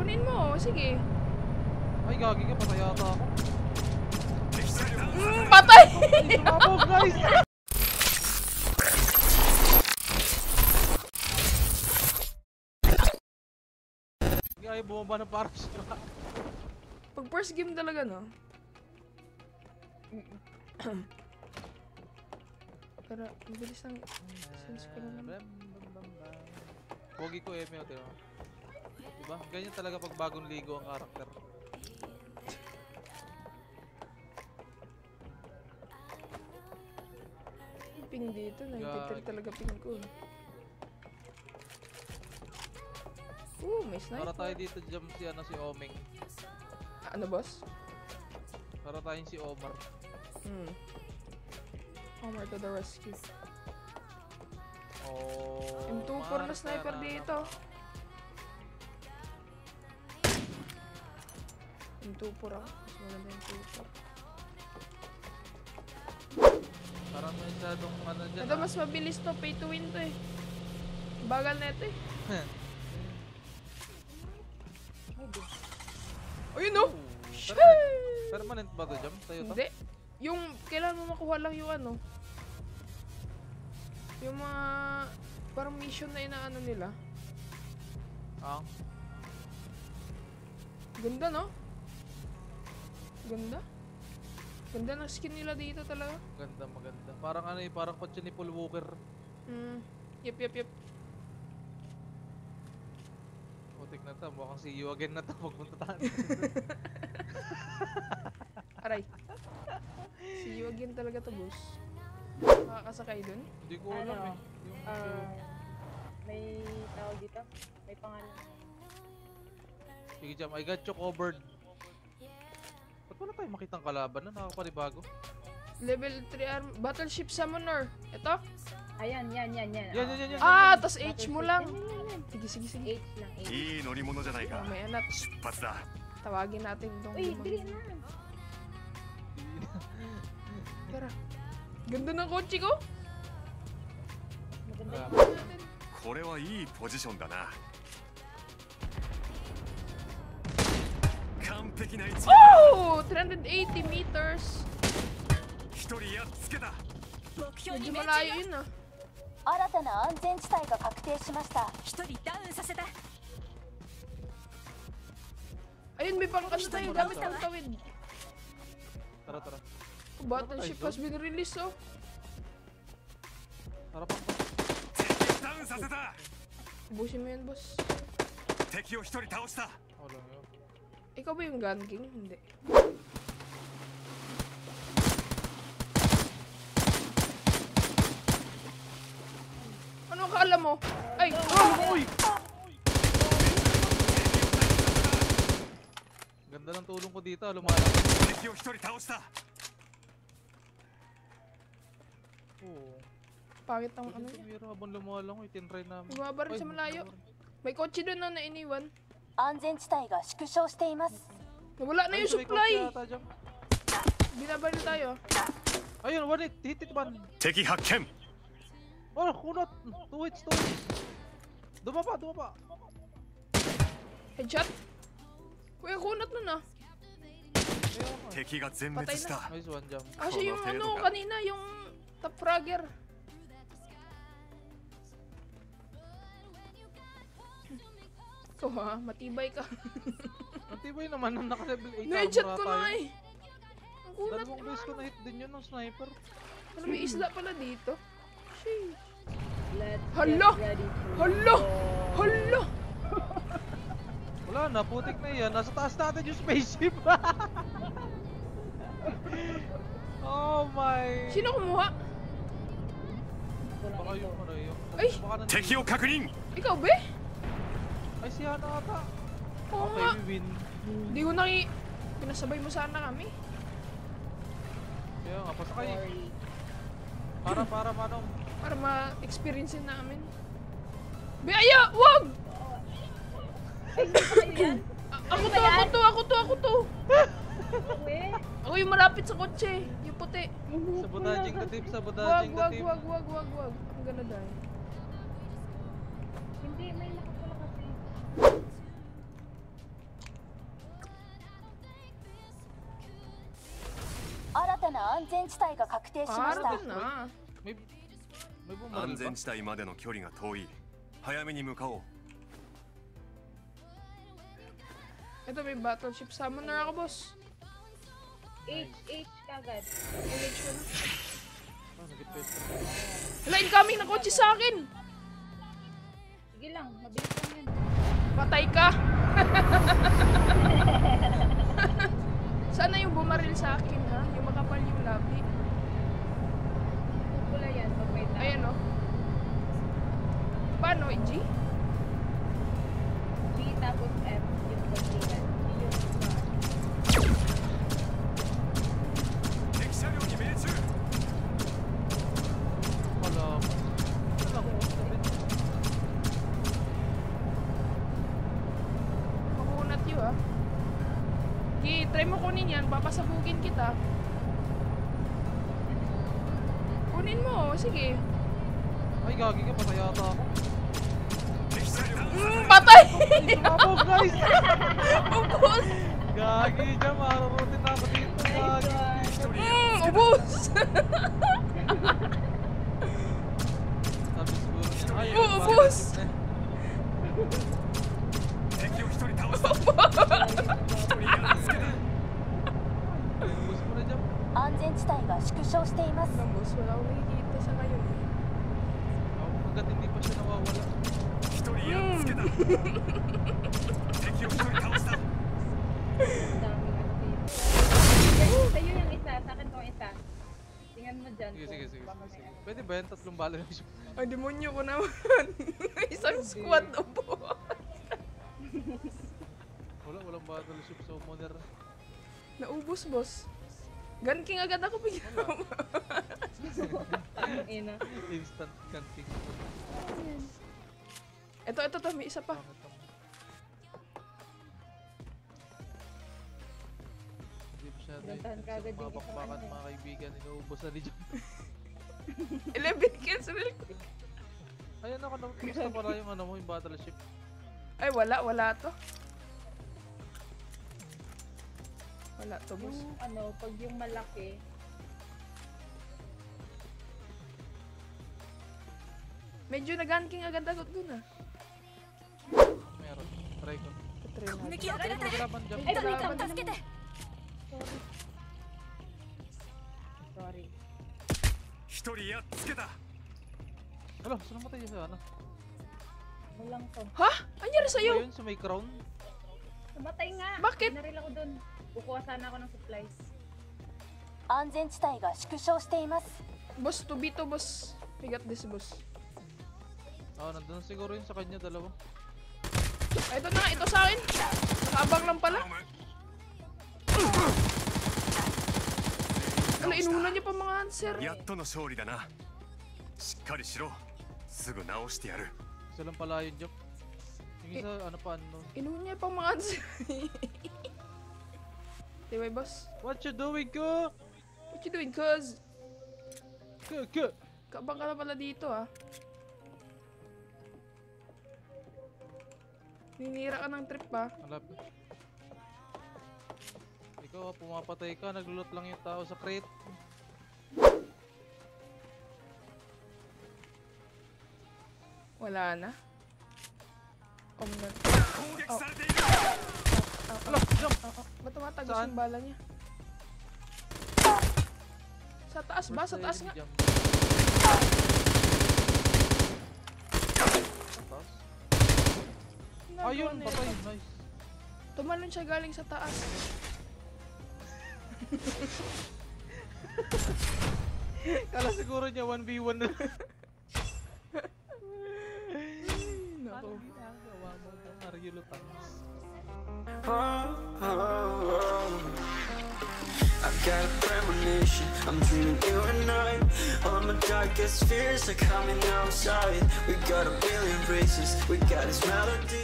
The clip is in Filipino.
Kunin mo, sige. Ay, gagi ka, patay yata ako. Patay! Sumabog, guys! Ay, bumaba na parang siya. Pag first game talaga, no? Pero, mabilis lang. Sense ko lang naman. Pogi ko, Eme, diba? Diba? Ganyan talaga pag bagong ligo ang karakter. Ping dito, 93 talaga ping ko. May sniper. Para tayo dito jump si Omeng. Ano, boss? Para tayong si Omar. Omar to the rescue. Oh, M24 na sniper dito. M24 ako. Mas maganda yung M24. Parang masyadong ano dyan. Ito mas mabilis to, pay to win to eh. Bagal na ito eh. Ayun no! Permanent ba to jump? Sa'yo to? Hindi. Yung, kailangan mo makuha lang yung ano. Yung mga, parang mission na inaano nila. Ganda no? Ganda? Ganda ng skin nila dito talaga. Ganda, maganda. Parang ano eh, parang kotse ni Paul Walker. Yep. Putik na to, mukhang see you again na to. Magpunta tayo. Aray. See you again talaga to, boss. Makakasakay dun? Hindi ko alam eh. May tawag dito? May pangalan. Sige jam, I got you covered. Ba't wala tayo makitang kalaban na? Nakakapanibago. Level 3 arm. Battleship Summoner. Ito? Ayan, yan. Yan. Tas H mo lang. Sige. H lang, H. May anak. Tawagin natin itong Uy, dili na. Tara. Ganda ng kotse ko. Maganda yun. これはいいポジションだな。完璧な位置。 Oh! 380 meters. 一人やっつけた。 Medyo malayo yun ah. 新たな安全地帯が確定しました。 一人ダウンさせた。 Ayun, may pangkano tayo. Gamit ang tawid. Tara. Battleship has been released oh. Tara pa. ダウンさせた。 Ubusin mo yan, boss. 敵を一人倒した。 Wala yun. Ikaw ba yung Gun King? Hindi. Ano akala mo? Ay! Uy! Ganda ng tulong ko dito, lumalaki. 敵を一人倒した。 Oo. Pangit ang ano niya. Meron habang lumalang, itinry namin. Bumabaril sa malayo. May kotse doon na iniwan. 安全地帯が縮小しています。 Nawala na yung supply! Binabaril tayo. Ayun, one hit one. 敵発見。 Oh, kunot! Two hits. Dumapa. Headshot? Kuya, kunat nun ah. 敵が全滅した。 Nice one jump. Kasi yung ano kanina, yung top fragger. Ikaw ha, matibay ka. Matibay naman nang naka-level 8 Na-headshot ko na eh. Ang kunat Dalawang nga. beses ko na-hit din yun ng sniper. Ano, may isla pala dito. Sheesh. Let's Hala! get ready to Hala! go. Hala! Wala na, putik na yan. Nasa taas natin yung spaceship. Oh my. Sino kumuha? Baka yung ano yung... Ay! Baka nandun. 敵を確認。 Ikaw ba? Ay, si Hana ata. Oo Okay, nga. we win. Hindi ko pinasabay mo sana kami. Kaya nga, pasakay. Sorry. Para manong. Para ma-experience namin. Baya! Wag! Ay, hindi pa kayo yan? Ako to! Uwe. Ako yung malapit sa kotse. Yung puti. Sabotaging the team, Wag. sabotaging the team. I'm gonna die. Hindi, may nakapala kasi. 全地帯が確定しまし Para た dun na. May 安 bumaril 全 ba? 地帯までの距離が遠い。早めに向かおう。 Ito, may battleship summoner ako, boss. H kagad. LH ko na. Ah, nag-pwesto. Hala, incoming na kotse sa akin! Sige lang, mabilis lang yan. Patay ka! Sana yung bumaril sa akin, ha? Yung makapal yung labi. Pupula yan pag may tao. Ayan, oh. Paano, G? B tapos F yung pagkilan. Yun yung 敵車両に命中。 Wala. Wala ko. Makunat yun, ha? Try mo kunin yan, papasabugin kita. Kunin mo, sige. Ay, gagi ka. Patay yata ako. 敵車両。 Patay! Sumabog, guys! Ubus! Gagi dyan. Marurutin na ako dito. Gagi. Ubus! Sabi siguro niya. Ay, Ubus! 敵を一人倒した。一人やっつけた。 Ubus mo na dyan. 安全地帯が縮小しています Alam, boss, wala akong nakikita sa ngayon, eh. Hanggat hindi pa siya nawawala. 一人やっつけた。敵を一人倒した。 daming ano dito. Sa'yo yung isa, sa akin tong isa. Tingnan mo dyan. Sige, kung sige, sige. baka sige. may- Pwede ba yan? Tatlong bala na siya. Ay, demonyo ko naman. Isang squad na po. Walang battleship summoner. Naubos, boss. Gun king agad ako bigla. Ang ina. Instant canting. Ito, may isa pa. Pangit ang- Hindi masyado yun. Gantahan ka agad yung isang Mabakbakan ano eh. mga kaibigan. Inuubos na ni Jam. 11 kills real quick. Ayan ako na. Gusto pala yung ano mo, yung battleship. Ay, wala to. Wala to, boss. Yung ano, pag yung malaki, Medyo na-gun king agad ako dun, ah. Meron. Try ko. Patry natin. Ano maglaban Jam? Ay, kalaban na naman. sorry. 一人やっつけた。 Hala, saan namatay yun sa ano? Walang to. Ha? Anyari sa'yo? Ayun, sa may crown. Namatay nga! Bakit? Naril ako dun. Kukuha sana ako ng supplies. 安全地帯が縮小しています Boss, to be to, boss. We got this, boss. Nandun siguro yun sa kanya, dalawa. Ay, ito na, ito sa akin. Nakaabang lang pala. 頼む。 Ano, inuna niya pa mga answer. やっとの勝利だな。しっかりしろ。すぐ直してやる。 Isa lang pala yun, Jam. Yung isa, ano pa, ano. Inuna niya pa mga answer. Diba, boss? What you doing, ko? What you doing, cuz? Ka. Kabang ka na pala dito, ah. Ninira ka ng trip, ah. Malap. Ikaw, pumapatay ka, naglulot lang yung tao sa crate. Wala na. Oh, man. 攻撃されている。 Hala, Jam! Ba't tumatagos Saan? yung bala niya? Sa taas ba? Sa taas nga. Jam. Sa taas? Ginagawa Ayun, na patay. yun. Nice. Tumalon siya galing sa taas. Kala siguro niya 1v1 na. Nako. Ginagawa mo ng Mario Lutans. I've got a premonition, I'm dreaming you and I. All my darkest fears are coming outside. We got a billion races, we got this melody.